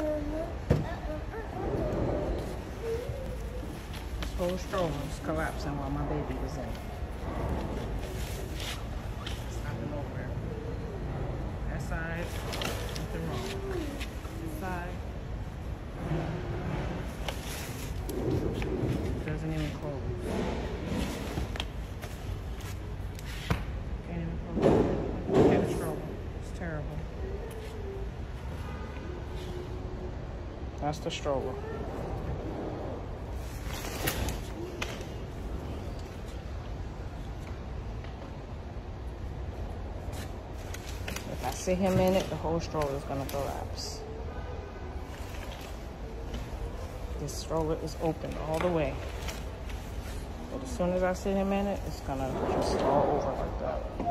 This whole stroller was collapsing while my baby was in it. Stopping over. That side, nothing wrong. This side doesn't even close. Can't even close. Look at the stroller. It's terrible. That's the stroller. If I sit him in it, the whole stroller is gonna collapse. This stroller is open all the way. But as soon as I sit him in it, it's gonna just fall over like that.